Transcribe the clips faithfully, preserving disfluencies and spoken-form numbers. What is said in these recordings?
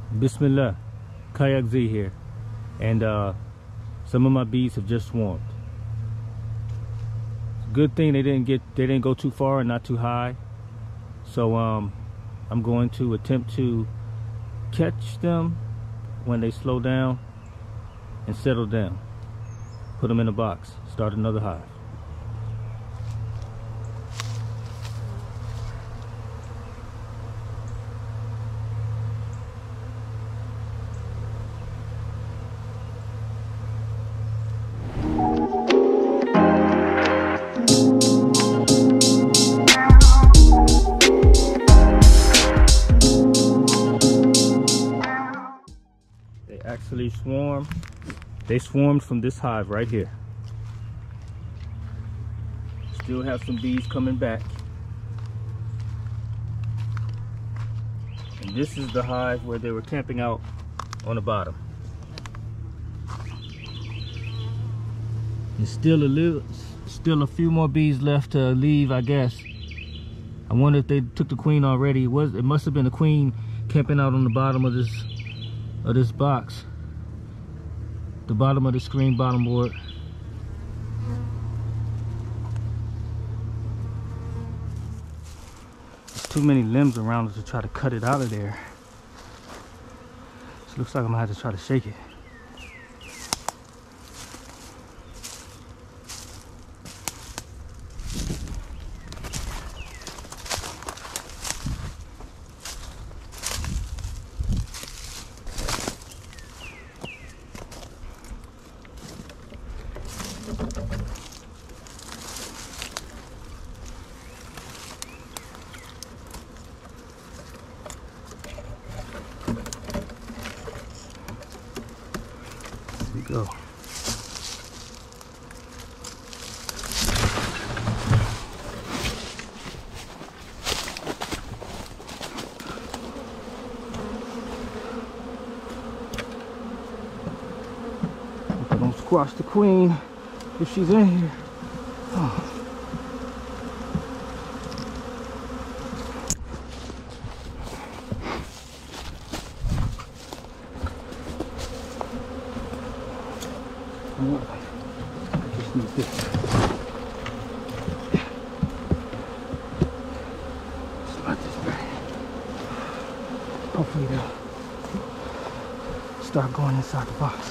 Bismillah, Kayak Z here, and uh, some of my bees have just swarmed. Good thing they didn't get, they didn't go too far and not too high. So um, I'm going to attempt to catch them when they slow down and settle down. Put them in a box, start another hive. Actually swarm. They swarmed from this hive right here. Still have some bees coming back. And this is the hive where they were camping out on the bottom. There's still a little, still a few more bees left to leave, I guess. I wonder if they took the queen already. It was, it must have been the queen camping out on the bottom of this of this box, the bottom of the screen bottom board. There's too many limbs around it to try to cut it out of there. So it looks like I'm gonna have to try to shake it. Go. Hope I don't squash the queen if she's in here. Oh. I just need this. Start this back. Hopefully they'll start going inside the box.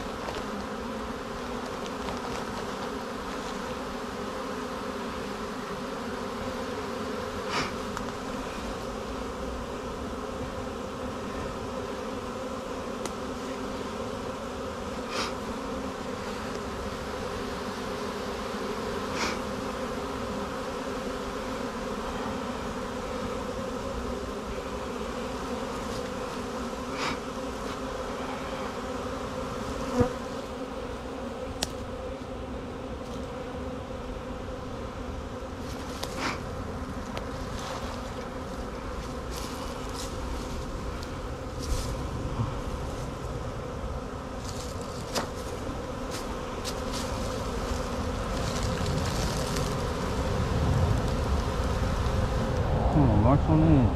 Come on, march on in.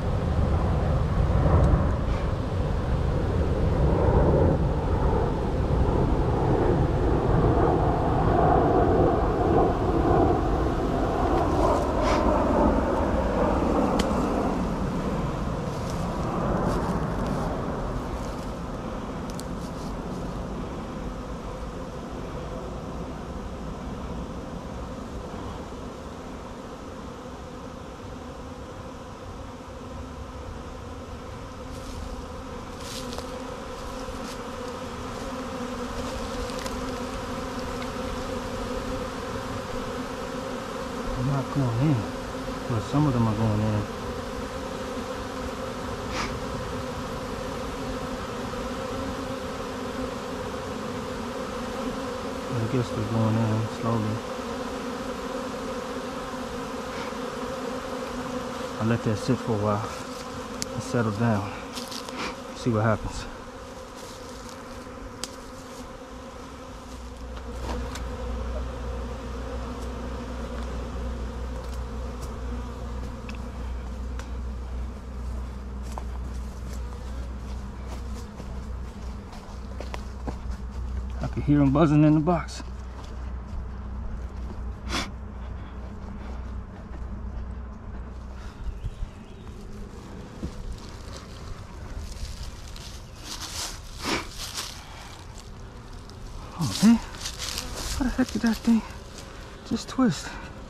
I'm not going in, but some of them are going in. I guess they're going in slowly. I'll let that sit for a while and settle down. See what happens. I can hear them buzzing in the box. Oh man, how the heck did that thing just twist?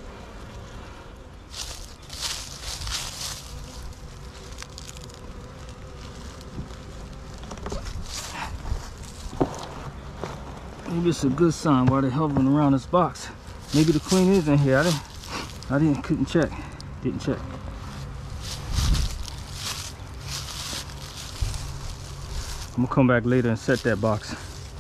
Maybe it's a good sign while they're hovering around this box. Maybe the queen is in here. I didn't, I didn't, couldn't check. Didn't check. I'm gonna come back later and set that box.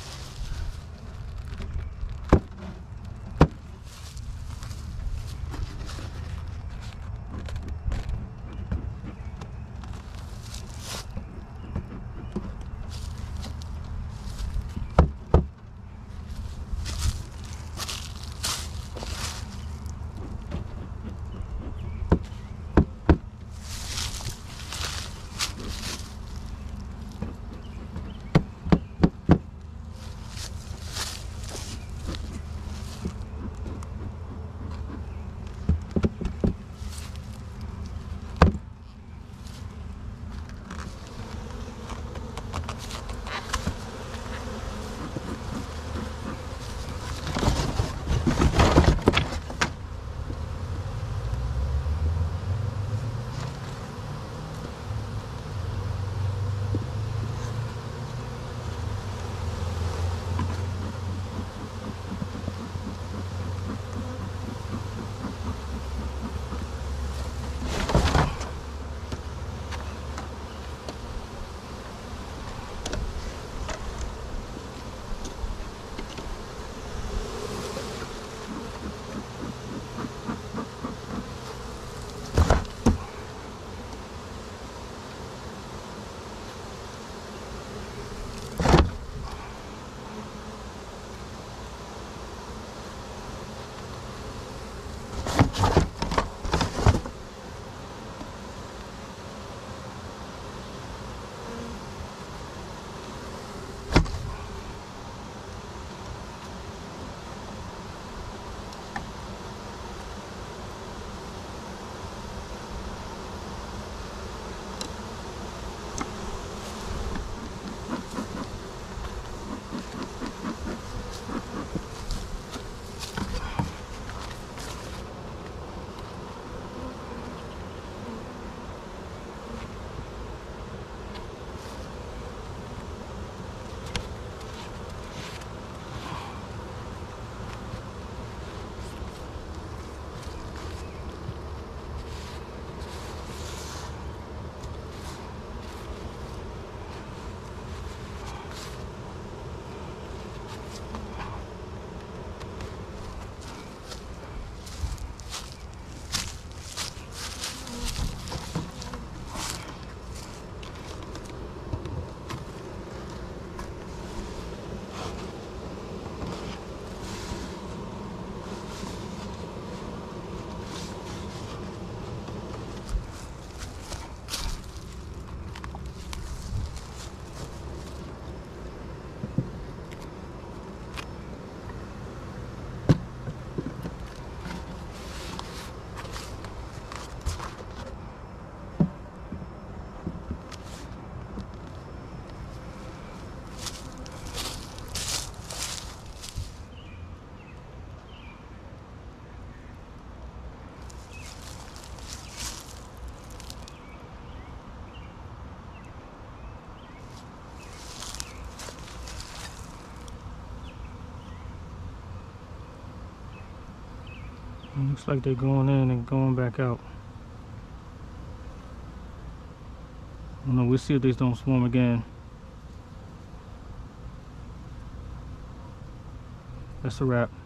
It looks like they're going in and going back out. I don't know, we'll see if they don't swarm again. That's a wrap.